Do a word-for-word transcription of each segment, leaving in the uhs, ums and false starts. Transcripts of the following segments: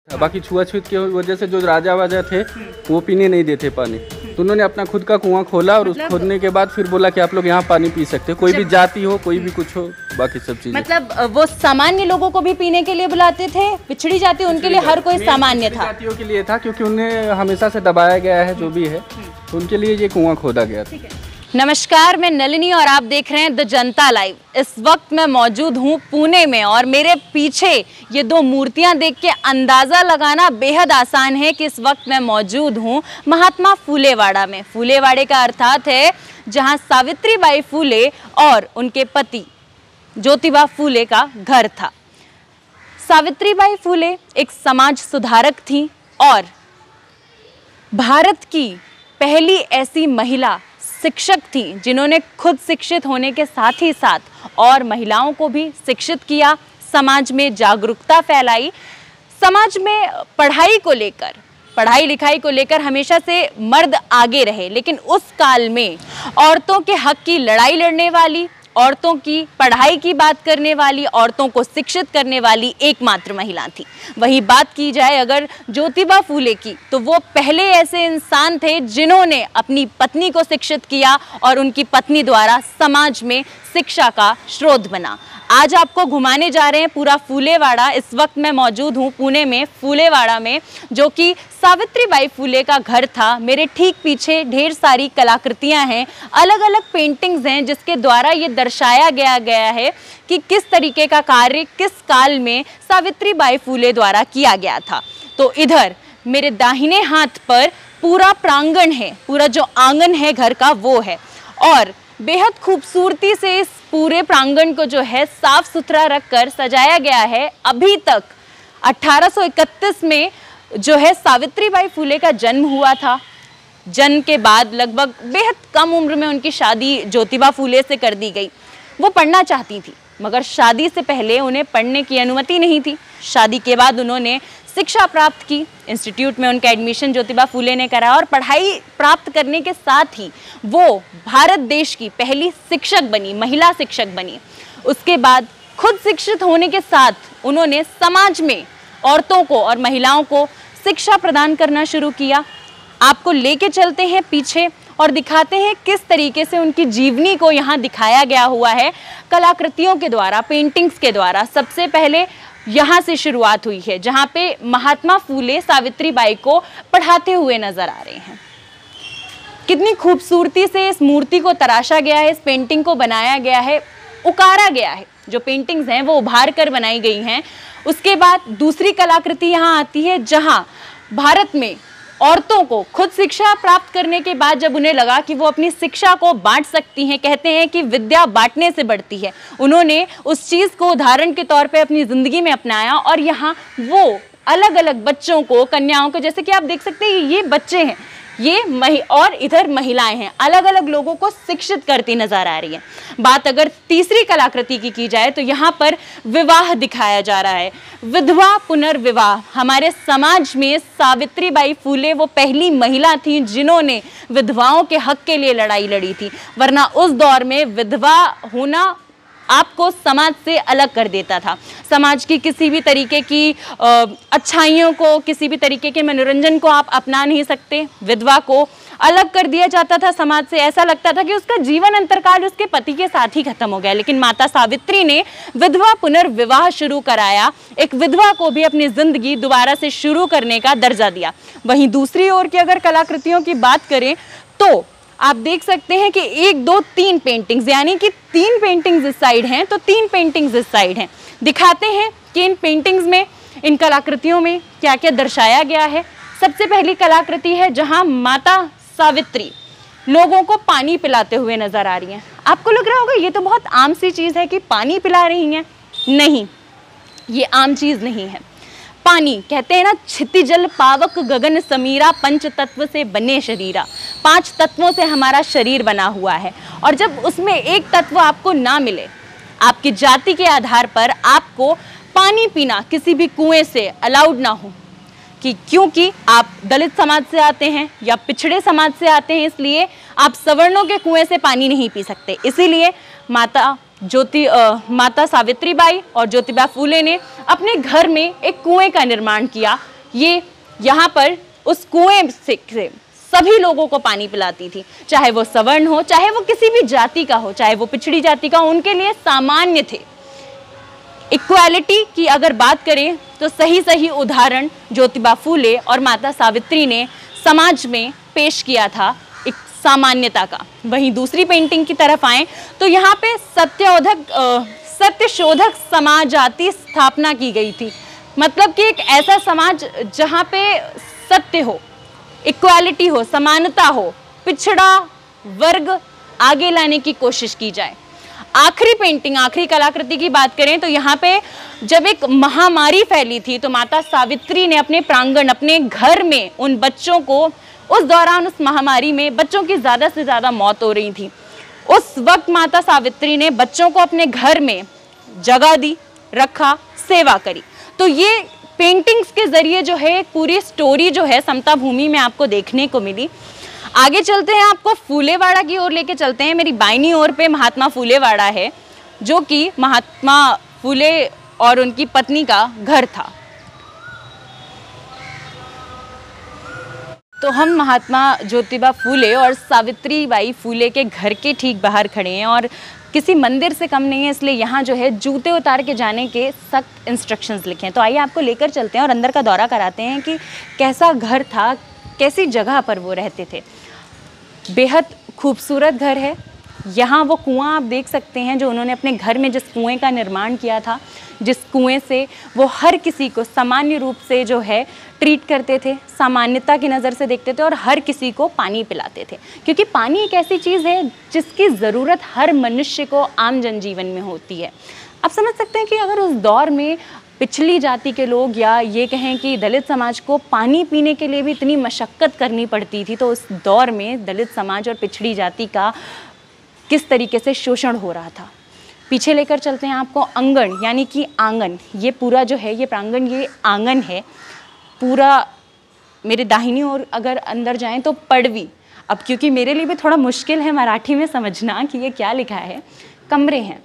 बाकी छुआछूत की वजह से जो राजा वाजा थे वो पीने नहीं देते पानी, तो उन्होंने अपना खुद का कुआं खोला और उस खोदने के बाद फिर बोला कि आप लोग यहाँ पानी पी सकते हो, कोई भी जाति हो, कोई भी कुछ हो, बाकी सब चीजें। मतलब वो सामान्य लोगों को भी पीने के लिए बुलाते थे, पिछड़ी जाति उनके लिए हर कोई सामान्य था। जातियों के लिए था क्योंकि उन्हें हमेशा से दबाया गया है जो भी है, तो उनके लिए ये कुआं खोदा गया था। नमस्कार, मैं नलिनी और आप देख रहे हैं द जनता लाइव। इस वक्त मैं मौजूद हूँ पुणे में और मेरे पीछे ये दो मूर्तियाँ देख के अंदाज़ा लगाना बेहद आसान है कि इस वक्त मैं मौजूद हूँ महात्मा फुलेवाड़ा में। फुलेवाड़े का अर्थात है जहाँ सावित्रीबाई फुले और उनके पति ज्योतिबा फुले का घर था। सावित्रीबाई फुले एक समाज सुधारक थी और भारत की पहली ऐसी महिला शिक्षक थी जिन्होंने खुद शिक्षित होने के साथ ही साथ और महिलाओं को भी शिक्षित किया, समाज में जागरूकता फैलाई। समाज में पढ़ाई को लेकर, पढ़ाई लिखाई को लेकर हमेशा से मर्द आगे रहे, लेकिन उस काल में औरतों के हक की लड़ाई लड़ने वाली, औरतों की पढ़ाई की बात करने वाली, औरतों को शिक्षित करने वाली एकमात्र महिला थी। वही बात की जाए अगर ज्योतिबा फुले की, तो वो पहले ऐसे इंसान थे जिन्होंने अपनी पत्नी को शिक्षित किया और उनकी पत्नी द्वारा समाज में शिक्षा का स्रोत बना। आज आपको घुमाने जा रहे हैं पूरा फुलेवाड़ा। इस वक्त मैं मौजूद हूँ पुणे में फुलेवाड़ा में, जो कि सावित्रीबाई फुले का घर था। मेरे ठीक पीछे ढेर सारी कलाकृतियाँ हैं, अलग अलग पेंटिंग्स हैं जिसके द्वारा ये दर्शाया गया गया है कि किस तरीके का कार्य किस काल में सावित्रीबाई फुले द्वारा किया गया था। तो इधर मेरे दाहिने हाथ पर पूरा प्रांगण है, पूरा जो आंगन है घर का वो है और बेहद खूबसूरती से इस पूरे प्रांगण को जो है साफ सुथरा रखकर सजाया गया है। अभी तक अठारह सौ इकतीस में जो है सावित्रीबाई फुले का जन्म हुआ था। जन्म के बाद लगभग बेहद कम उम्र में उनकी शादी ज्योतिबा फुले से कर दी गई। वो पढ़ना चाहती थी मगर शादी से पहले उन्हें पढ़ने की अनुमति नहीं थी। शादी के बाद उन्होंने शिक्षा प्राप्त की, इंस्टीट्यूट में उनका एडमिशन ज्योतिबा फुले ने करा और पढ़ाई प्राप्त करने के साथ ही वो भारत देश की पहली शिक्षक बनी, महिला शिक्षक बनी। उसके बाद खुद शिक्षित होने के साथ उन्होंने समाज में औरतों को और महिलाओं को शिक्षा प्रदान करना शुरू किया। आपको लेके चलते हैं पीछे और दिखाते हैं किस तरीके से उनकी जीवनी को यहाँ दिखाया गया हुआ है कलाकृतियों के द्वारा, पेंटिंग्स के द्वारा। सबसे पहले यहाँ से शुरुआत हुई है जहाँ पे महात्मा फुले सावित्रीबाई को पढ़ाते हुए नजर आ रहे हैं। कितनी खूबसूरती से इस मूर्ति को तराशा गया है, इस पेंटिंग को बनाया गया है, उकारा गया है। जो पेंटिंग्स हैं वो उभार कर बनाई गई हैं। उसके बाद दूसरी कलाकृति यहाँ आती है जहाँ भारत में औरतों को खुद शिक्षा प्राप्त करने के बाद जब उन्हें लगा कि वो अपनी शिक्षा को बांट सकती हैं, कहते हैं कि विद्या बांटने से बढ़ती है, उन्होंने उस चीज़ को उदाहरण के तौर पे अपनी ज़िंदगी में अपनाया और यहाँ वो अलग अलग बच्चों को, कन्याओं को, जैसे कि आप देख सकते हैं ये बच्चे हैं, ये महि और इधर महिलाएं हैं, अलग अलग लोगों को शिक्षित करती नजर आ रही है। बात अगर तीसरी कलाकृति की की जाए तो यहाँ पर विवाह दिखाया जा रहा है, विधवा पुनर्विवाह। हमारे समाज में सावित्रीबाई फुले वो पहली महिला थी जिन्होंने विधवाओं के हक के लिए लड़ाई लड़ी थी, वरना उस दौर में विधवा होना आपको समाज से अलग कर देता था। समाज की किसी भी तरीके की अच्छाइयों को, किसी भी तरीके के मनोरंजन को आप अपना नहीं सकते। विधवा को अलग कर दिया जाता था समाज से, ऐसा लगता था कि उसका जीवन अंतरकाल उसके पति के साथ ही खत्म हो गया। लेकिन माता सावित्री ने विधवा पुनर्विवाह शुरू कराया, एक विधवा को भी अपनी जिंदगी दोबारा से शुरू करने का दर्जा दिया। वहीं दूसरी ओर की अगर कलाकृतियों की बात करें तो आप देख सकते हैं कि एक दो तीन पेंटिंग्स, यानी कि तीन पेंटिंग्स इस साइड हैं तो तीन पेंटिंग्स इस साइड हैं। दिखाते हैं कि इन पेंटिंग्स में, इन कलाकृतियों में क्या क्या दर्शाया गया है। सबसे पहली कलाकृति है जहां माता सावित्री लोगों को पानी पिलाते हुए नजर आ रही हैं। आपको लग रहा होगा ये तो बहुत आम सी चीज़ है कि पानी पिला रही हैं। नहीं, ये आम चीज़ नहीं है। पानी, कहते हैं ना, क्षितिजल पावक गगन समीरा, पंच तत्व से बने शरीरा। पांच तत्वों से हमारा शरीर बना हुआ है और जब उसमें एक तत्व आपको ना मिले, आपकी जाति के आधार पर आपको पानी पीना किसी भी कुएं से अलाउड ना हो, कि क्योंकि आप दलित समाज से आते हैं या पिछड़े समाज से आते हैं, इसलिए आप सवर्णों के कुएं से पानी नहीं पी सकते। इसीलिए माता ज्योति माता सावित्रीबाई और ज्योतिबा फुले ने अपने घर में एक कुएं का निर्माण किया ये यहाँ पर उस कुएं से सभी लोगों को पानी पिलाती थी, चाहे वो सवर्ण हो, चाहे वो किसी भी जाति का हो, चाहे वो पिछड़ी जाति का हो, उनके लिए सामान्य थे। इक्वालिटी की अगर बात करें तो सही सही उदाहरण ज्योतिबा फूले और माता सावित्री ने समाज में पेश किया था एक सामान्यता का। वहीं दूसरी पेंटिंग की तरफ आए तो यहाँ पे सत्योधक सत्यशोधक समाजाति स्थापना की गई थी, मतलब कि एक ऐसा समाज जहाँ पे सत्य हो, इक्वालिटी हो, समानता हो, पिछड़ा वर्ग आगे लाने की कोशिश की जाए। आखिरी पेंटिंग, आखिरी कलाकृति की बात करें तो यहाँ पे जब एक महामारी फैली थी तो माता सावित्री ने अपने प्रांगण, अपने घर में उन बच्चों को, उस दौरान उस महामारी में बच्चों की ज़्यादा से ज़्यादा मौत हो रही थी, उस वक्त माता सावित्री ने बच्चों को अपने घर में जगह दी, रखा, सेवा करी। तो ये पेंटिंग्स के जरिए जो है पूरी स्टोरी जो है समता भूमि में आपको देखने को मिली। आगे चलते हैं, आपको फूलेवाड़ा की ओर लेके चलते हैं। मेरी बाईनी ओर पे महात्मा फूलेवाड़ा है, जो कि महात्मा फूले और उनकी पत्नी का घर था। तो हम महात्मा ज्योतिबा फूले और सावित्री बाई फूले के घर के ठीक बाहर खड़े हैं और किसी मंदिर से कम नहीं है, इसलिए यहाँ जो है जूते उतार के जाने के सख्त इंस्ट्रक्शंस लिखे हैं। तो आइए आपको लेकर चलते हैं और अंदर का दौरा कराते हैं कि कैसा घर था, कैसी जगह पर वो रहते थे। बेहद खूबसूरत घर है। यहाँ वो कुआं आप देख सकते हैं जो उन्होंने अपने घर में जिस कुएं का निर्माण किया था, जिस कुएं से वो हर किसी को सामान्य रूप से जो है ट्रीट करते थे, सामान्यता की नज़र से देखते थे और हर किसी को पानी पिलाते थे, क्योंकि पानी एक ऐसी चीज़ है जिसकी ज़रूरत हर मनुष्य को आम जनजीवन में होती है। आप समझ सकते हैं कि अगर उस दौर में पिछली जाति के लोग या ये कहें कि दलित समाज को पानी पीने के लिए भी इतनी मशक्क़त करनी पड़ती थी, तो उस दौर में दलित समाज और पिछड़ी जाति का किस तरीके से शोषण हो रहा था। पीछे लेकर चलते हैं आपको अंगन, यानी कि आंगन। ये पूरा जो है ये प्रांगण, ये आंगन है पूरा। मेरे दाहिनी ओर अगर अंदर जाएं तो पड़वी, अब क्योंकि मेरे लिए भी थोड़ा मुश्किल है मराठी में समझना कि ये क्या लिखा है, कमरे हैं।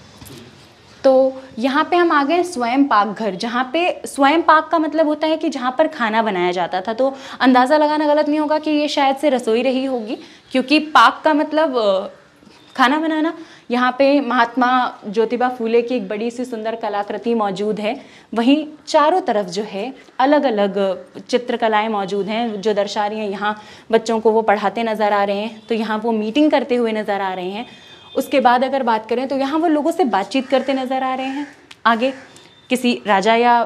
तो यहाँ पे हम आ गए स्वयं पाक घर, जहाँ पे स्वयं पाक का मतलब होता है कि जहाँ पर खाना बनाया जाता था। तो अंदाज़ा लगाना गलत नहीं होगा कि ये शायद से रसोई रही होगी, क्योंकि पाक का मतलब खाना बनाना। यहाँ पे महात्मा ज्योतिबा फूले की एक बड़ी सी सुंदर कलाकृति मौजूद है। वहीं चारों तरफ जो है अलग अलग चित्रकलाएं मौजूद हैं जो दर्शा रही हैं। यहाँ बच्चों को वो पढ़ाते नज़र आ रहे हैं, तो यहाँ वो मीटिंग करते हुए नज़र आ रहे हैं। उसके बाद अगर बात करें तो यहाँ वो लोगों से बातचीत करते नज़र आ रहे हैं। आगे किसी राजा या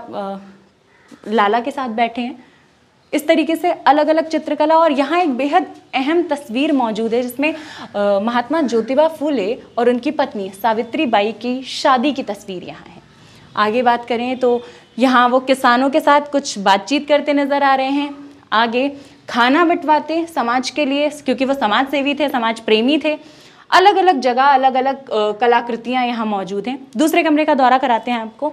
लाला के साथ बैठे हैं। इस तरीके से अलग अलग चित्रकला। और यहाँ एक बेहद अहम तस्वीर मौजूद है जिसमें महात्मा ज्योतिबा फूले और उनकी पत्नी सावित्री बाई की शादी की तस्वीर यहाँ है। आगे बात करें तो यहाँ वो किसानों के साथ कुछ बातचीत करते नज़र आ रहे हैं। आगे खाना बंटवाते समाज के लिए, क्योंकि वो समाज सेवी थे, समाज प्रेमी थे। अलग अलग जगह अलग अलग कलाकृतियाँ यहाँ मौजूद हैं। दूसरे कमरे का दौरा कराते हैं आपको।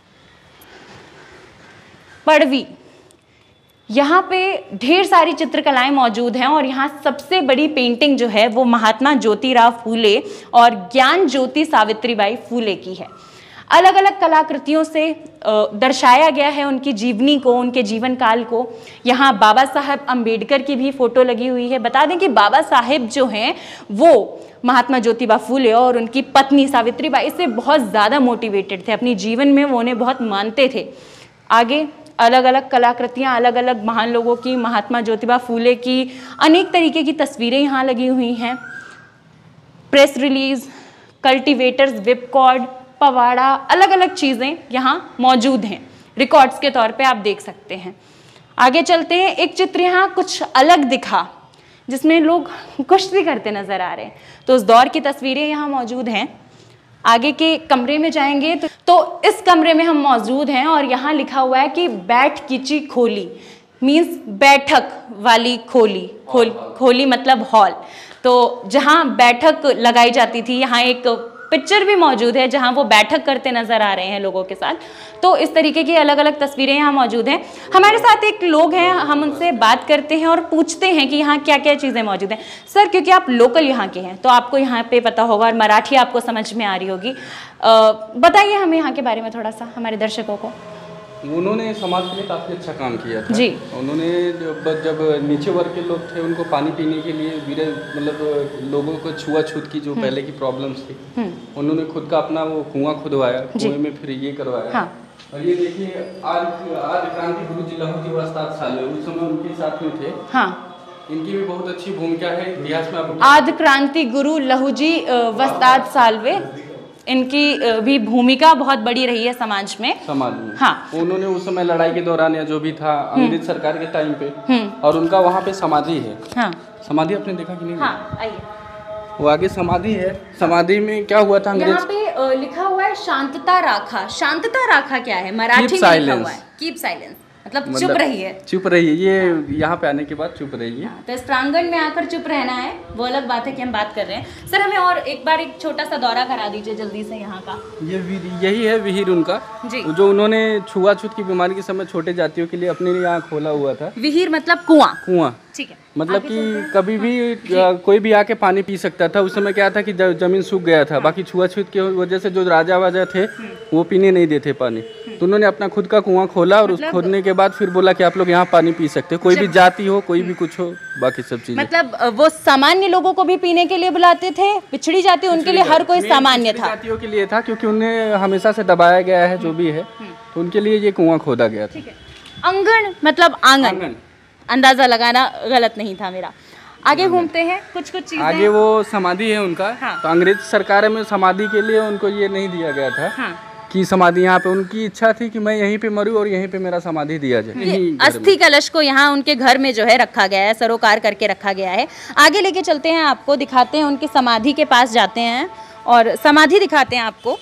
पड़वी, यहाँ पे ढेर सारी चित्रकलाएं मौजूद हैं और यहाँ सबसे बड़ी पेंटिंग जो है वो महात्मा ज्योतिराव फूले और ज्ञान ज्योति सावित्रीबाई फूले की है। अलग अलग कलाकृतियों से दर्शाया गया है उनकी जीवनी को, उनके जीवन काल को। यहाँ बाबा साहब अम्बेडकर की भी फोटो लगी हुई है। बता दें कि बाबा साहेब जो हैं वो महात्मा ज्योतिबा फूले और उनकी पत्नी सावित्रीबाई से बहुत ज़्यादा मोटिवेटेड थे अपनी जीवन में, वो उन्हें बहुत मानते थे। आगे अलग अलग कलाकृतियाँ, अलग अलग महान लोगों की, महात्मा ज्योतिबा फूले की अनेक तरीके की तस्वीरें यहाँ लगी हुई हैं। Press release, cultivators, whipcord, पवाड़ा, अलग अलग चीज़ें यहाँ मौजूद हैं, रिकॉर्ड्स के तौर पे आप देख सकते हैं। आगे चलते हैं। एक चित्र यहाँ कुछ अलग दिखा जिसमें लोग कुश्ती करते नज़र आ रहे हैं, तो उस दौर की तस्वीरें यहाँ मौजूद हैं। आगे के कमरे में जाएंगे तो, तो इस कमरे में हम मौजूद हैं और यहाँ लिखा हुआ है कि बैठ किची खोली, मीन्स बैठक वाली खोली। खोल खोली मतलब हॉल। तो जहाँ बैठक लगाई जाती थी, यहाँ एक पिक्चर भी मौजूद है जहाँ वो बैठक करते नजर आ रहे हैं लोगों के साथ। तो इस तरीके की अलग अलग तस्वीरें यहाँ मौजूद हैं। हमारे साथ एक लोग हैं, हम उनसे बात करते हैं और पूछते हैं कि यहाँ क्या क्या चीज़ें मौजूद हैं। सर, क्योंकि आप लोकल यहाँ के हैं तो आपको यहाँ पे पता होगा और मराठी आपको समझ में आ रही होगी, बताइए हमें यहाँ के बारे में थोड़ा सा, हमारे दर्शकों को। उन्होंने समाज के लिए काफ़ी अच्छा काम किया था जी। उन्होंने जब जब नीचे वर्ग के लोग थे उनको पानी पीने के लिए वीरे मतलब लोगों को छुआछूत की जो पहले की प्रॉब्लम्स थी, उन्होंने खुद का अपना वो कुआं खुदवाया, कुएं में फिर ये करवाया। हाँ। और ये देखिए आज आज क्रांति गुरु जी लहू जी वस्ताद साले उस समय उनके साथ में थे। हाँ, इनकी भी बहुत अच्छी भूमिका है इतिहास में। आप आदि क्रांति गुरु लहूजी वस्ताद सालवे, इनकी भी भूमिका बहुत बड़ी रही है समाज में। समाज में हाँ, उन्होंने उस समय लड़ाई के दौरान या जो भी था अंग्रेज सरकार के टाइम पे, और उनका वहाँ पे समाधि है। हाँ, समाधि आपने देखा कि नहीं? हाँ, आइए। वो आगे समाधि है। समाधि में क्या हुआ था? अंग्रेज यहाँ पे अ, लिखा हुआ है शांतता राखा। शांतता राखा क्या है? मराठी में लिखा हुआ है कीप साइलेंस, मतलब चुप रहिए। चुप रहिए, ये यहाँ पे आने के बाद चुप रहिए। तो इस प्रांगण में आकर चुप रहना है, वो अलग बात है कि हम बात कर रहे हैं। सर हमें और एक बार एक छोटा सा दौरा करा दीजिए जल्दी से यहाँ का। ये यही है विहीर उनका जी, जो उन्होंने छुआछूत की बीमारी के समय छोटे जातियों के लिए अपने लिए यहाँ खोला हुआ था। विहीर मतलब कुआं। कुआं, ठीक है। मतलब कि कभी भी कोई भी आके पानी पी सकता था। उस समय क्या था कि जमीन सूख गया था, बाकी छुआछूत की वजह से जो राजा वाजा थे वो पीने नहीं देते पानी, तो उन्होंने अपना खुद का कुआं खोला और उस खोदने के बाद फिर बोला कि आप लोग यहाँ पानी पी सकते हो, कोई भी जाति हो, कोई भी कुछ हो, बाकी सब चीजें। मतलब वो सामान्य लोगों को भी पीने के लिए बुलाते थे, पिछड़ी जाति उनके लिए हर कोई सामान्य था। जातियों के लिए था क्योंकि उन्हें हमेशा से दबाया गया है जो भी है, तो उनके लिए ये कुआं खोदा गया था। अंगण मतलब आंगन, अंदाजा लगाना गलत नहीं था मेरा। आगे घूमते हैं, कुछ कुछ चीजें। आगे वो समाधि है उनका। हाँ। तो अंग्रेज सरकार में समाधि के लिए उनको ये नहीं दिया गया था। हाँ। कि समाधि यहाँ पे, उनकी इच्छा थी कि मैं यहीं पे मरूं और यहीं पे मेरा समाधि दिया जाए। अस्थि कलश को यहाँ उनके घर में जो है रखा गया है, सरोकार करके रखा गया है। आगे लेके चलते हैं, आपको दिखाते हैं, उनकी समाधि के पास जाते हैं और समाधि दिखाते हैं आपको।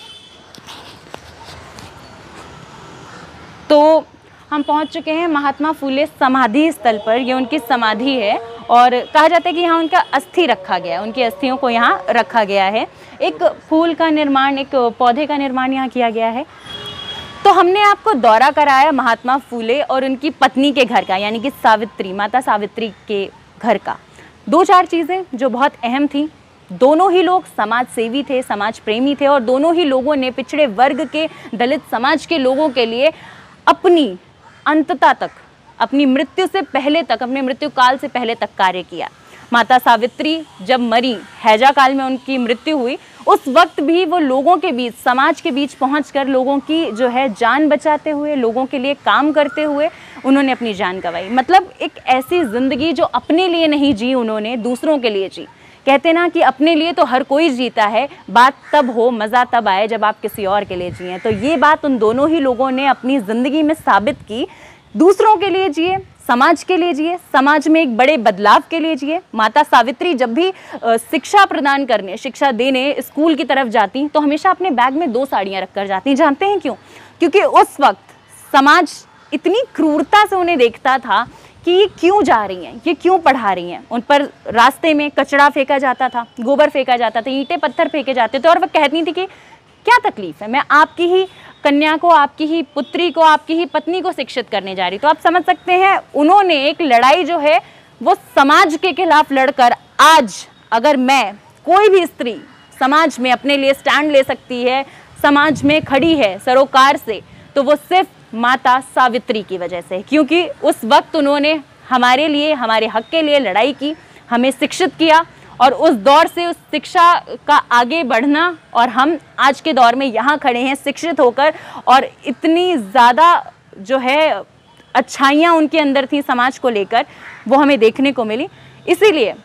तो हम पहुंच चुके हैं महात्मा फुले समाधि स्थल पर। ये उनकी समाधि है और कहा जाता है कि यहाँ उनका अस्थि रखा गया है, उनकी अस्थियों को यहाँ रखा गया है। एक फूल का निर्माण, एक पौधे का निर्माण यहाँ किया गया है। तो हमने आपको दौरा कराया महात्मा फुले और उनकी पत्नी के घर का, यानी कि सावित्री, माता सावित्री के घर का। दो चार चीज़ें जो बहुत अहम थी, दोनों ही लोग समाज सेवी थे, समाज प्रेमी थे और दोनों ही लोगों ने पिछड़े वर्ग के, दलित समाज के लोगों के लिए अपनी अंतता तक, अपनी मृत्यु से पहले तक, अपने मृत्यु काल से पहले तक कार्य किया। माता सावित्री जब मरी, हैजा काल में उनकी मृत्यु हुई, उस वक्त भी वो लोगों के बीच, समाज के बीच पहुंचकर लोगों की जो है जान बचाते हुए, लोगों के लिए काम करते हुए उन्होंने अपनी जान गंवाई। मतलब एक ऐसी ज़िंदगी जो अपने लिए नहीं जी उन्होंने, दूसरों के लिए जी। कहते ना कि अपने लिए तो हर कोई जीता है, बात तब हो, मज़ा तब आए जब आप किसी और के लिए जिए। तो ये बात उन दोनों ही लोगों ने अपनी ज़िंदगी में साबित की। दूसरों के लिए जिए, समाज के लिए जिए, समाज में एक बड़े बदलाव के लिए जिए। माता सावित्री जब भी शिक्षा प्रदान करने, शिक्षा देने स्कूल की तरफ जाती तो हमेशा अपने बैग में दो साड़ियाँ रख कर जाती। जानते हैं क्यों? क्योंकि उस वक्त समाज इतनी क्रूरता से उन्हें देखता था कि ये क्यों जा रही हैं, ये क्यों पढ़ा रही हैं। उन पर रास्ते में कचरा फेंका जाता था, गोबर फेंका जाता था, ईंटें पत्थर फेंके जाते थे और वह कहती थी कि क्या तकलीफ है, मैं आपकी ही कन्या को, आपकी ही पुत्री को, आपकी ही पत्नी को शिक्षित करने जा रही। तो आप समझ सकते हैं उन्होंने एक लड़ाई जो है वो समाज के खिलाफ लड़कर, आज अगर मैं, कोई भी स्त्री समाज में अपने लिए स्टैंड ले सकती है, समाज में खड़ी है सरोकार से, तो वो सिर्फ माता सावित्री की वजह से, क्योंकि उस वक्त उन्होंने हमारे लिए, हमारे हक के लिए लड़ाई की, हमें शिक्षित किया और उस दौर से, उस शिक्षा का आगे बढ़ना, और हम आज के दौर में यहाँ खड़े हैं शिक्षित होकर, और इतनी ज़्यादा जो है अच्छाइयाँ उनके अंदर थी समाज को लेकर, वो हमें देखने को मिली। इसीलिए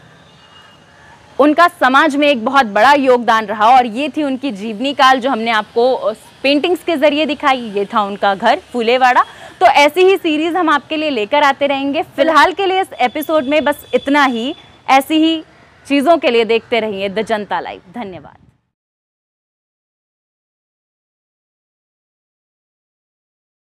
उनका समाज में एक बहुत बड़ा योगदान रहा और ये थी उनकी जीवनी काल जो हमने आपको पेंटिंग्स के ज़रिए दिखाई। ये था उनका घर फुलेवाड़ा। तो ऐसी ही सीरीज़ हम आपके लिए लेकर आते रहेंगे। फ़िलहाल के लिए इस एपिसोड में बस इतना ही। ऐसी ही चीज़ों के लिए देखते रहिए द जनता लाइव। धन्यवाद।